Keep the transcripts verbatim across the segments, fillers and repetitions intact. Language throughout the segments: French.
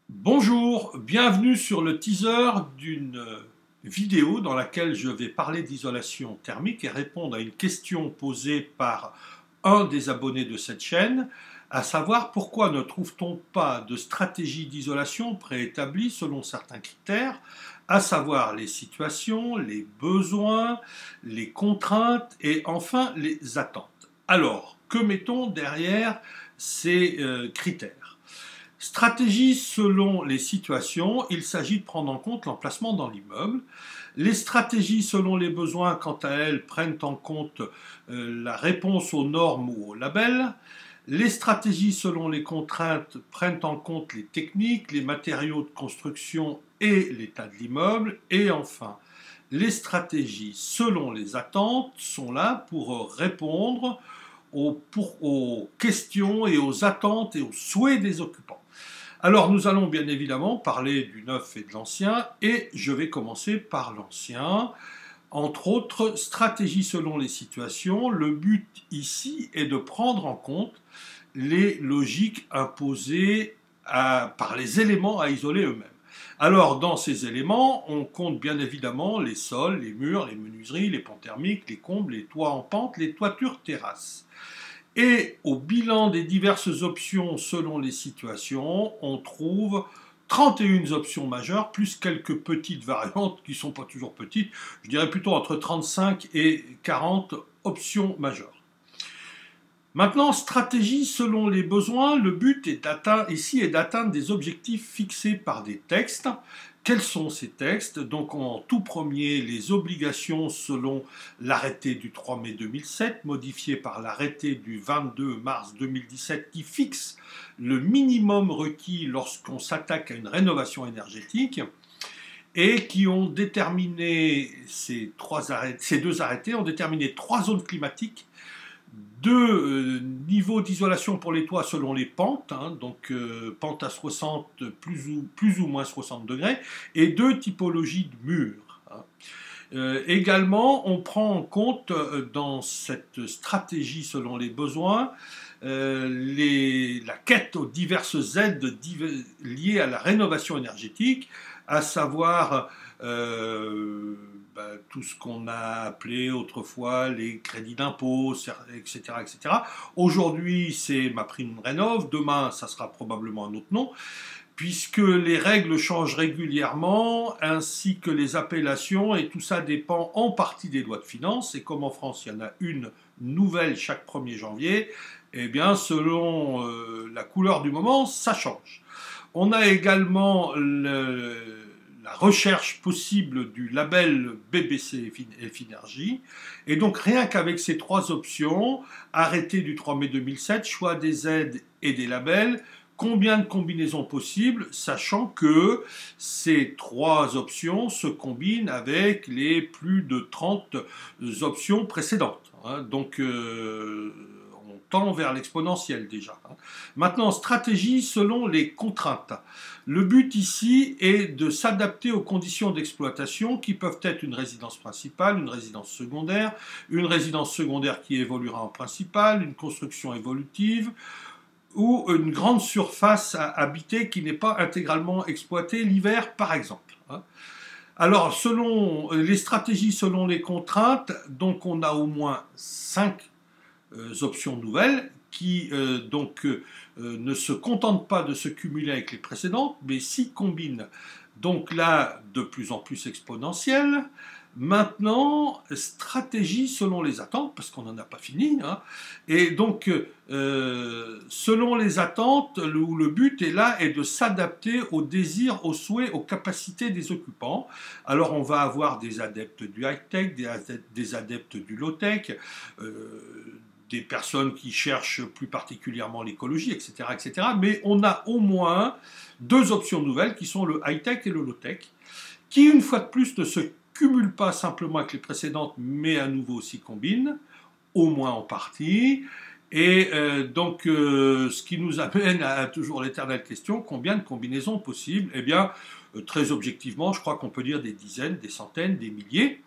Bonjour, bienvenue sur le teaser d'une vidéo dans laquelle je vais parler d'isolation thermique et répondre à une question posée par un des abonnés de cette chaîne, à savoir pourquoi ne trouve-t-on pas de stratégie d'isolation préétablie selon certains critères, à savoir les situations, les besoins, les contraintes et enfin les attentes. Alors, que mettons derrière ces euh, critères ? Stratégie selon les situations, il s'agit de prendre en compte l'emplacement dans l'immeuble. Les stratégies selon les besoins, quant à elles, prennent en compte euh, la réponse aux normes ou aux labels. Les stratégies selon les contraintes prennent en compte les techniques, les matériaux de construction et l'état de l'immeuble. Et enfin, les stratégies selon les attentes sont là pour répondre aux, pour, aux questions et aux attentes et aux souhaits des occupants. Alors nous allons bien évidemment parler du neuf et de l'ancien, et je vais commencer par l'ancien. Entre autres, stratégie selon les situations. Le but ici est de prendre en compte les logiques imposées à, par les éléments à isoler eux-mêmes. Alors dans ces éléments, on compte bien évidemment les sols, les murs, les menuiseries, les ponts thermiques, les combles, les toits en pente, les toitures terrasses. Et au bilan des diverses options selon les situations, on trouve trente et une options majeures, plus quelques petites variantes qui ne sont pas toujours petites, je dirais plutôt entre trente-cinq et quarante options majeures. Maintenant, stratégie selon les besoins, le but est ici est d'atteindre des objectifs fixés par des textes. Quels sont ces textes? Donc en tout premier, les obligations selon l'arrêté du trois mai deux mille sept, modifié par l'arrêté du vingt-deux mars deux mille dix-sept, qui fixe le minimum requis lorsqu'on s'attaque à une rénovation énergétique, et qui ont déterminé, ces, trois arrêtés, ces deux arrêtés ont déterminé trois zones climatiques, deux euh, niveaux d'isolation pour les toits selon les pentes, hein, donc euh, pente à soixante plus ou, plus ou moins soixante degrés, et deux typologies de murs. Hein. Euh, également, on prend en compte euh, dans cette stratégie selon les besoins euh, les, la quête aux diverses aides div liées à la rénovation énergétique, à savoir euh, ben, tout ce qu'on a appelé autrefois les crédits d'impôt, et cetera, et cetera. Aujourd'hui, c'est MaPrimeRénov', demain, ça sera probablement un autre nom, puisque les règles changent régulièrement, ainsi que les appellations, et tout ça dépend en partie des lois de finances, et comme en France, il y en a une nouvelle chaque premier janvier, eh bien, selon euh, la couleur du moment, ça change. On a également le, la recherche possible du label B B C Effinergie. Et donc rien qu'avec ces trois options, arrêté du trois mai deux mille sept, choix des aides et des labels, combien de combinaisons possibles, sachant que ces trois options se combinent avec les plus de trente options précédentes. Hein. Donc euh, on tend vers l'exponentiel déjà. Maintenant, stratégie selon les contraintes. Le but ici est de s'adapter aux conditions d'exploitation qui peuvent être une résidence principale, une résidence secondaire, une résidence secondaire qui évoluera en principale, une construction évolutive, ou une grande surface à habiter qui n'est pas intégralement exploitée l'hiver, par exemple. Alors, selon les stratégies selon les contraintes, donc on a au moins cinq euh, options nouvelles qui euh, donc euh, ne se contentent pas de se cumuler avec les précédentes, mais s'y combinent. Donc là, de plus en plus exponentielle. Maintenant, stratégie selon les attentes, parce qu'on n'en a pas fini. Hein. Et donc, euh, selon les attentes, le, le but est là est de s'adapter aux désirs, aux souhaits, aux capacités des occupants. Alors, on va avoir des adeptes du high-tech, des adeptes, des adeptes du low-tech, euh, des personnes qui cherchent plus particulièrement l'écologie, et cetera, et cetera. Mais on a au moins deux options nouvelles qui sont le high-tech et le low-tech, qui, une fois de plus, ne se cumulent pas simplement avec les précédentes, mais à nouveau s'y combinent, au moins en partie. Et euh, donc, euh, ce qui nous amène à toujours l'éternelle question, combien de combinaisons possibles? Eh bien, euh, très objectivement, je crois qu'on peut dire des dizaines, des centaines, des milliers.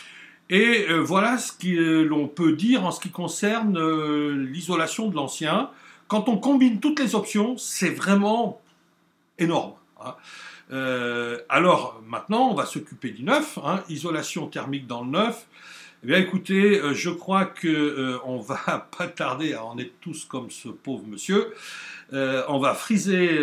Et euh, voilà ce que euh, l'on peut dire en ce qui concerne euh, l'isolation de l'ancien. Quand on combine toutes les options, c'est vraiment énorme. Hein. Euh, alors maintenant, on va s'occuper du neuf, hein, isolation thermique dans le neuf. Eh bien écoutez, euh, je crois qu'on euh, va pas tarder à en être tous comme ce pauvre monsieur. Euh, on va friser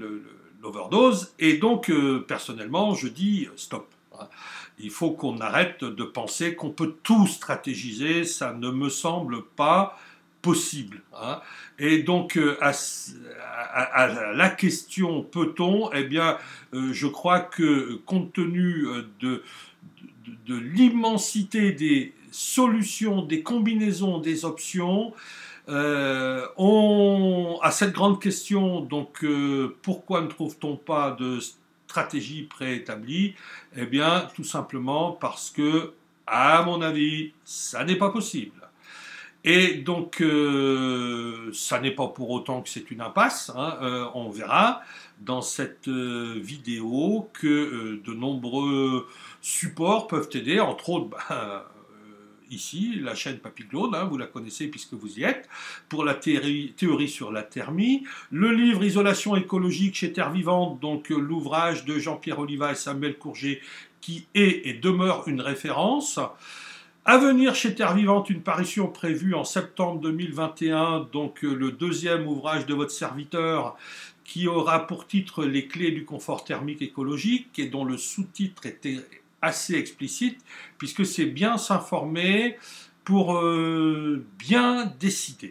l'overdose et donc euh, personnellement je dis stop. Hein. Il faut qu'on arrête de penser qu'on peut tout stratégiser, ça ne me semble pas possible. Hein. Et donc, euh, à, à, à, la question peut-on, eh bien, euh, je crois que compte tenu de, de, de l'immensité des solutions, des combinaisons, des options, euh, on, à cette grande question, donc, euh, pourquoi ne trouve-t-on pas de stratégie préétablie? Eh bien, tout simplement parce que, à mon avis, ça n'est pas possible. Et donc, euh, ça n'est pas pour autant que c'est une impasse. Hein. Euh, on verra dans cette euh, vidéo que euh, de nombreux supports peuvent aider, entre autres, ben, euh, ici, la chaîne Papy Claude, hein, vous la connaissez puisque vous y êtes, pour la théorie, théorie sur la thermie, le livre Isolation écologique chez Terre Vivante, donc euh, l'ouvrage de Jean-Pierre Oliva et Samuel Courget, qui est et demeure une référence. À venir chez Terre Vivante, une parution prévue en septembre deux mille vingt et un, donc euh, le deuxième ouvrage de votre serviteur, qui aura pour titre Les clés du confort thermique écologique, et dont le sous-titre était assez explicite, puisque c'est bien s'informer pour euh, bien décider.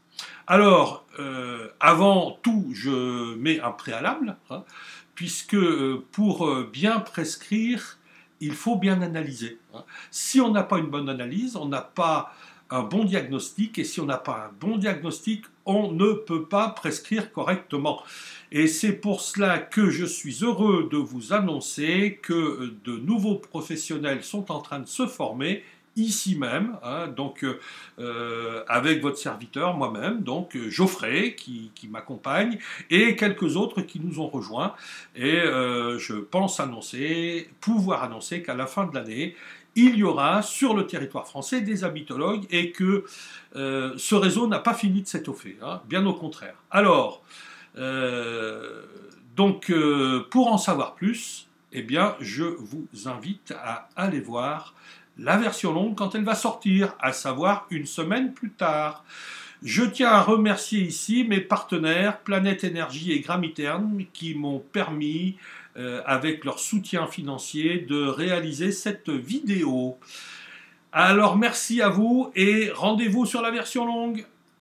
Alors, euh, avant tout, je mets un préalable, hein, puisque pour bien prescrire, il faut bien analyser. Si on n'a pas une bonne analyse, on n'a pas un bon diagnostic, et si on n'a pas un bon diagnostic, on ne peut pas prescrire correctement. Et c'est pour cela que je suis heureux de vous annoncer que de nouveaux professionnels sont en train de se former ici même, hein, donc euh, avec votre serviteur, moi-même, donc Geoffrey qui, qui m'accompagne, et quelques autres qui nous ont rejoints. Et euh, je pense annoncer, pouvoir annoncer qu'à la fin de l'année, il y aura sur le territoire français des habitologues et que euh, ce réseau n'a pas fini de s'étoffer, hein, bien au contraire. Alors, euh, donc euh, pour en savoir plus, eh bien, je vous invite à aller voir la version longue quand elle va sortir, à savoir une semaine plus tard. Je tiens à remercier ici mes partenaires Planète Énergie et Gramiterne qui m'ont permis, euh, avec leur soutien financier, de réaliser cette vidéo. Alors merci à vous et rendez-vous sur la version longue.